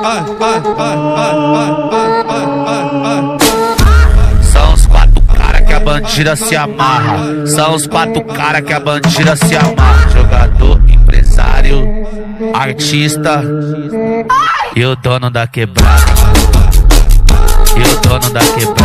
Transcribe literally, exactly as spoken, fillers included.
São os quatro cara que a bandida se amarra. São os quatro cara que a bandida se amarra. Jogador, empresário, artista e o dono da quebrada. E o dono da quebrada.